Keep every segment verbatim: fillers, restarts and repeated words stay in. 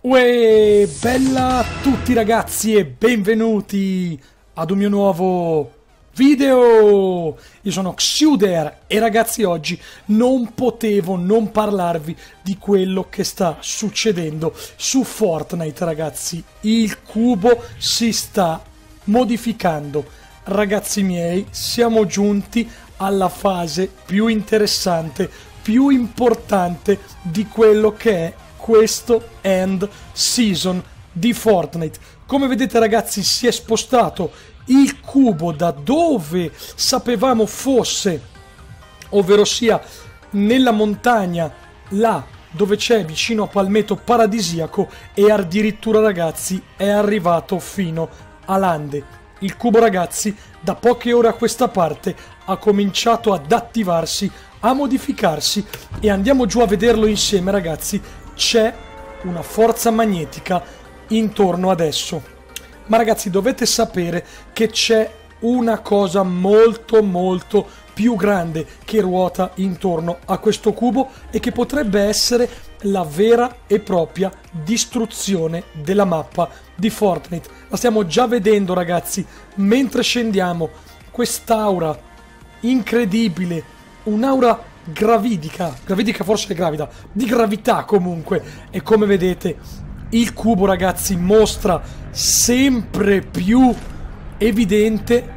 Uè, bella a tutti ragazzi e benvenuti ad un mio nuovo video! Io sono Xuder e ragazzi oggi non potevo non parlarvi di quello che sta succedendo su Fortnite ragazzi. Il cubo si sta modificando. Ragazzi miei, siamo giunti alla fase più interessante, più importante di quello che è questo end season di Fortnite. Come vedete ragazzi si è spostato il cubo da dove sapevamo fosse, ovvero sia nella montagna là dove c'è vicino a Palmetto Paradisiaco, e addirittura ragazzi è arrivato fino a Lande. Il cubo ragazzi da poche ore a questa parte ha cominciato ad attivarsi, a modificarsi, e andiamo giù a vederlo insieme ragazzi. C'è una forza magnetica intorno ad esso. Ma ragazzi dovete sapere che c'è una cosa molto molto più grande che ruota intorno a questo cubo e che potrebbe essere la vera e propria distruzione della mappa di Fortnite. La stiamo già vedendo ragazzi mentre scendiamo. Quest'aura incredibile, un'aura gravidica, gravidica forse è gravida, di gravità comunque, e come vedete il cubo ragazzi mostra sempre più evidente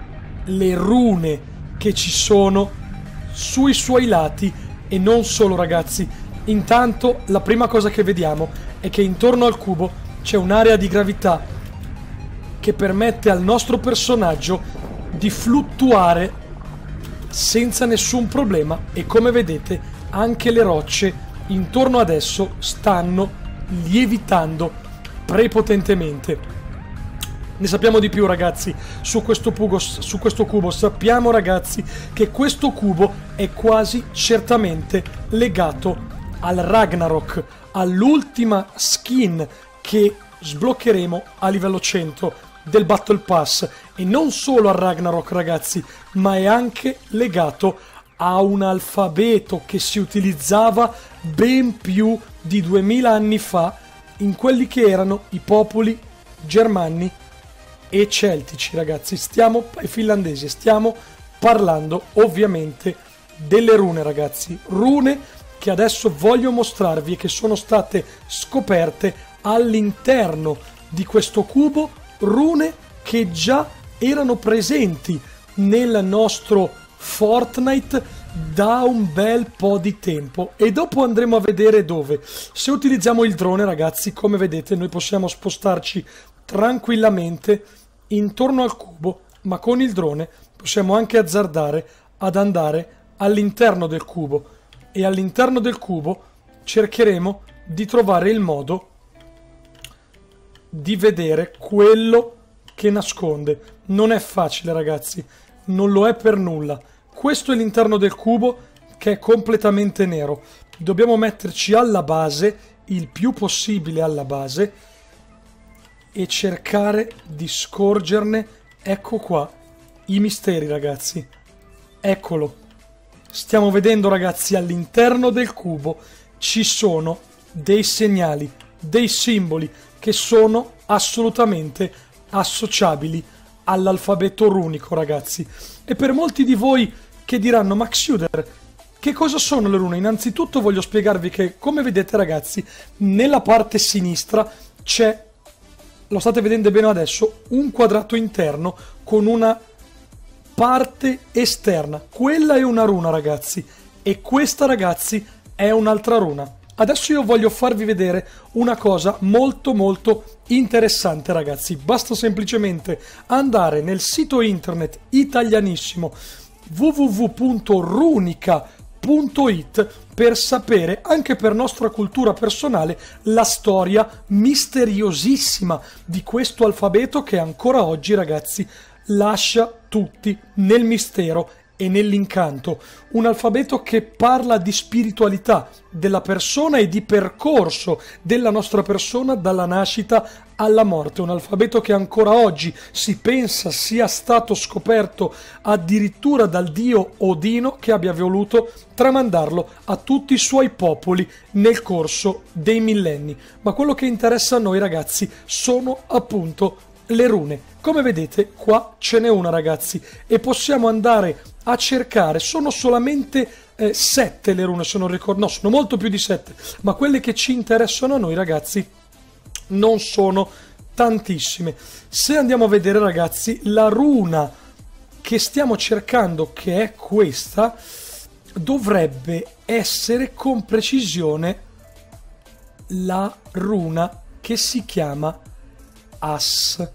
le rune che ci sono sui suoi lati, e non solo ragazzi. Intanto la prima cosa che vediamo è che intorno al cubo c'è un'area di gravità che permette al nostro personaggio di fluttuare senza nessun problema, e come vedete anche le rocce intorno ad esso stanno lievitando prepotentemente. Ne sappiamo di più ragazzi su questo, pugo, su questo cubo. Sappiamo ragazzi che questo cubo è quasi certamente legato al Ragnarok, all'ultima skin che sbloccheremo a livello cento del Battle Pass, e non solo al Ragnarok ragazzi, ma è anche legato a un alfabeto che si utilizzava ben più di duemila anni fa in quelli che erano i popoli germani e celtici ragazzi. Stiamo ai finlandesi, stiamo parlando ovviamente delle rune ragazzi, rune che adesso voglio mostrarvi e che sono state scoperte all'interno di questo cubo, rune che già erano presenti nel nostro Fortnite da un bel po' di tempo, e dopo andremo a vedere dove. Se utilizziamo il drone ragazzi, come vedete noi possiamo spostarci tranquillamente intorno al cubo, ma con il drone possiamo anche azzardare ad andare all'interno del cubo, e all'interno del cubo cercheremo di trovare il modo di vedere quello che nasconde. Non è facile ragazzi, non lo è per nulla. Questo è l'interno del cubo che è completamente nero. Dobbiamo metterci alla base, il più possibile alla base, e cercare di scorgerne, ecco qua, i misteri ragazzi. Eccolo. Stiamo vedendo ragazzi all'interno del cubo ci sono dei segnali, dei simboli che sono assolutamente associabili all'alfabeto runico ragazzi. E per molti di voi che diranno: ma Xuder, che cosa sono le rune? Innanzitutto voglio spiegarvi che, come vedete ragazzi, nella parte sinistra c'è, lo state vedendo bene adesso, un quadrato interno con una parte esterna. Quella è una runa ragazzi, e questa ragazzi è un'altra runa. Adesso io voglio farvi vedere una cosa molto molto interessante ragazzi. Basta semplicemente andare nel sito internet italianissimo w w w punto runica punto it per sapere, anche per nostra cultura personale, la storia misteriosissima di questo alfabeto che ancora oggi ragazzi lascia tutti nel mistero e nell'incanto, un alfabeto che parla di spiritualità della persona e di percorso della nostra persona dalla nascita alla morte, un alfabeto che ancora oggi si pensa sia stato scoperto addirittura dal dio Odino, che abbia voluto tramandarlo a tutti i suoi popoli nel corso dei millenni. Ma quello che interessa a noi, ragazzi, sono appunto le rune. Come vedete qua ce n'è una, ragazzi, e possiamo andare a cercare. Sono solamente eh, sette le rune, se non ricordo, no, sono molto più di sette, ma quelle che ci interessano a noi, ragazzi, non sono tantissime. Se andiamo a vedere, ragazzi, la runa che stiamo cercando, che è questa, dovrebbe essere con precisione la runa che si chiama As,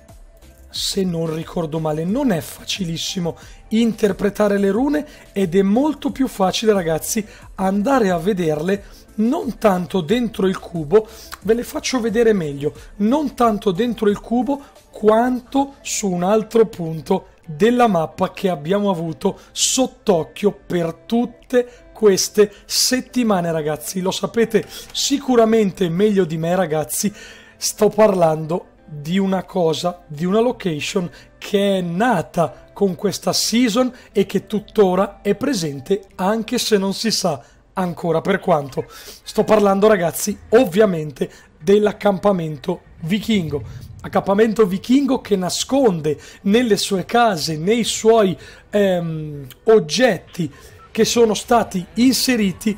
se non ricordo male. Non è facilissimo interpretare le rune ed è molto più facile, ragazzi, andare a vederle non tanto dentro il cubo, ve le faccio vedere meglio, non tanto dentro il cubo quanto su un altro punto della mappa che abbiamo avuto sott'occhio per tutte queste settimane, ragazzi. Lo sapete sicuramente meglio di me, ragazzi, sto parlando di una cosa, di una location che è nata con questa season e che tuttora è presente, anche se non si sa ancora per quanto. Sto parlando, ragazzi, ovviamente dell'accampamento vichingo. Accampamento vichingo che nasconde nelle sue case, nei suoi ehm, oggetti che sono stati inseriti,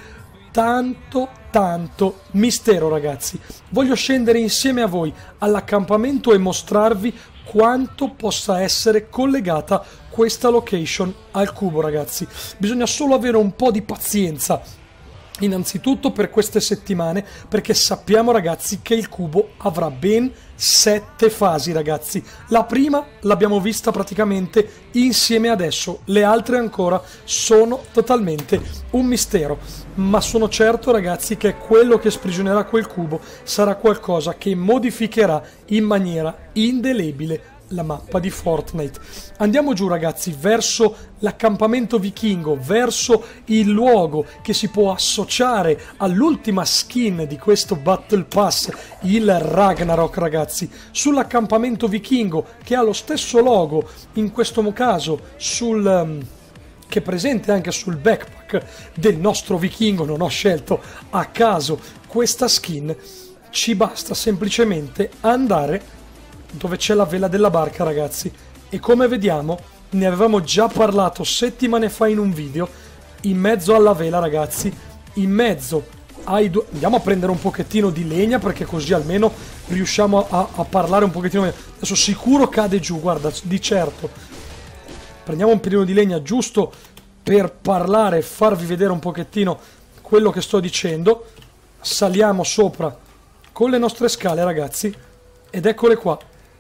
tanto tanto mistero, ragazzi. Voglio scendere insieme a voi all'accampamento e mostrarvi quanto possa essere collegata questa location al cubo, ragazzi. Bisogna solo avere un po' di pazienza innanzitutto per queste settimane, perché sappiamo, ragazzi, che il cubo avrà ben sette fasi, ragazzi. La prima l'abbiamo vista praticamente insieme adesso, le altre ancora sono totalmente un mistero, ma sono certo, ragazzi, che quello che sprigionerà quel cubo sarà qualcosa che modificherà in maniera indelebile la mappa di Fortnite. Andiamo giù, ragazzi, verso l'accampamento vichingo, verso il luogo che si può associare all'ultima skin di questo Battle Pass, il Ragnarok, ragazzi. Sull'accampamento vichingo, che ha lo stesso logo, in questo caso sul um, che è presente anche sul backpack del nostro vichingo. Non ho scelto a caso questa skin, ci basta semplicemente andare dove c'è la vela della barca, ragazzi, e come vediamo, ne avevamo già parlato settimane fa in un video, in mezzo alla vela, ragazzi, in mezzo ai due... Andiamo a prendere un pochettino di legna, perché così almeno riusciamo a, a parlare un pochettino meglio. Adesso sicuro cade giù, guarda, di certo. Prendiamo un pelino di legna giusto per parlare e farvi vedere un pochettino quello che sto dicendo. Saliamo sopra con le nostre scale, ragazzi, ed eccole qua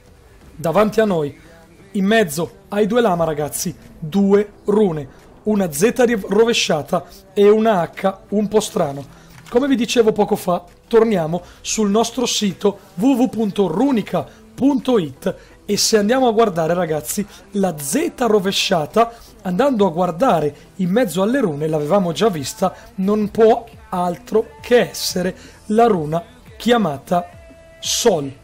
davanti a noi, in mezzo ai due lama, ragazzi, due rune, una Z rovesciata e una H un po' strano. Come vi dicevo poco fa, torniamo sul nostro sito w w w punto runica punto it e se andiamo a guardare, ragazzi, la Z rovesciata, andando a guardare in mezzo alle rune, l'avevamo già vista, non può altro che essere la runa chiamata Sol.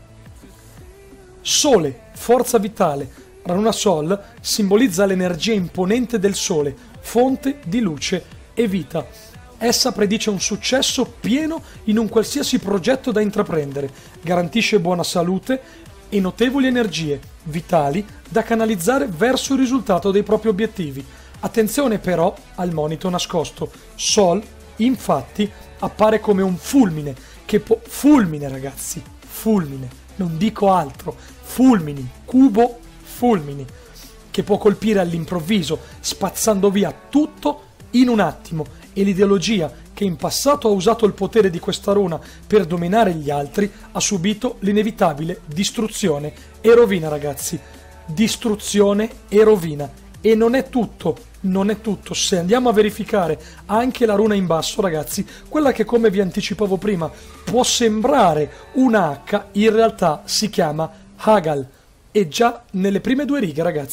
Sole, forza vitale. La runa Sol simbolizza l'energia imponente del sole, fonte di luce e vita. Essa predice un successo pieno in un qualsiasi progetto da intraprendere, garantisce buona salute e notevoli energie vitali da canalizzare verso il risultato dei propri obiettivi. Attenzione però al monito nascosto. Sol, infatti, appare come un fulmine che può... Fulmine, ragazzi, fulmine. Non dico altro, fulmini, cubo fulmini, che può colpire all'improvviso, spazzando via tutto in un attimo, e l'ideologia che in passato ha usato il potere di questa runa per dominare gli altri ha subito l'inevitabile distruzione e rovina, ragazzi. Distruzione e rovina. E non è tutto, non è tutto. Se andiamo a verificare anche la runa in basso, ragazzi, quella che, come vi anticipavo prima, può sembrare una H, in realtà si chiama Hagal, e già nelle prime due righe, ragazzi,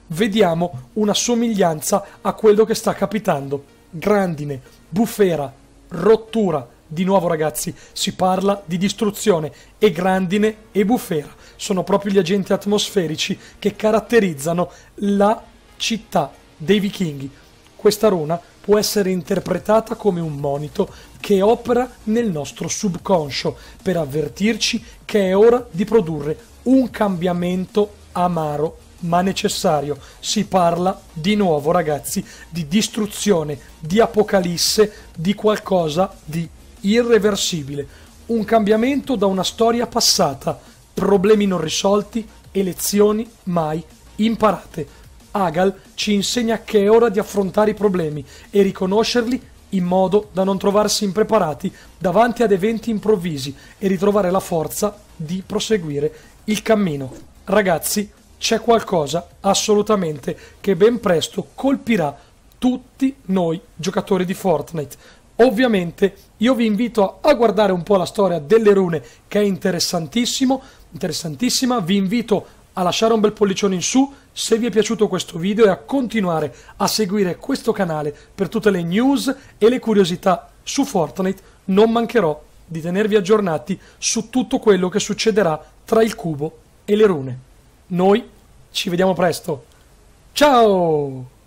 vediamo una somiglianza a quello che sta capitando. Grandine, bufera, rottura. Di nuovo ragazzi, si parla di distruzione, e grandine e bufera sono proprio gli agenti atmosferici che caratterizzano la città dei vichinghi. Questa runa può essere interpretata come un monito che opera nel nostro subconscio per avvertirci che è ora di produrre un cambiamento amaro ma necessario. Si parla di nuovo ragazzi di distruzione, di apocalisse, di qualcosa di irreversibile, un cambiamento da una storia passata, problemi non risolti e lezioni mai imparate. Agal ci insegna che è ora di affrontare i problemi e riconoscerli in modo da non trovarsi impreparati davanti ad eventi improvvisi e ritrovare la forza di proseguire il cammino. Ragazzi, c'è qualcosa assolutamente che ben presto colpirà tutti noi giocatori di Fortnite. Ovviamente io vi invito a guardare un po' la storia delle rune, che è interessantissimo, interessantissima. Vi invito a lasciare un bel pollicione in su se vi è piaciuto questo video e a continuare a seguire questo canale per tutte le news e le curiosità su Fortnite. Non mancherò di tenervi aggiornati su tutto quello che succederà tra il cubo e le rune. Noi ci vediamo presto. Ciao!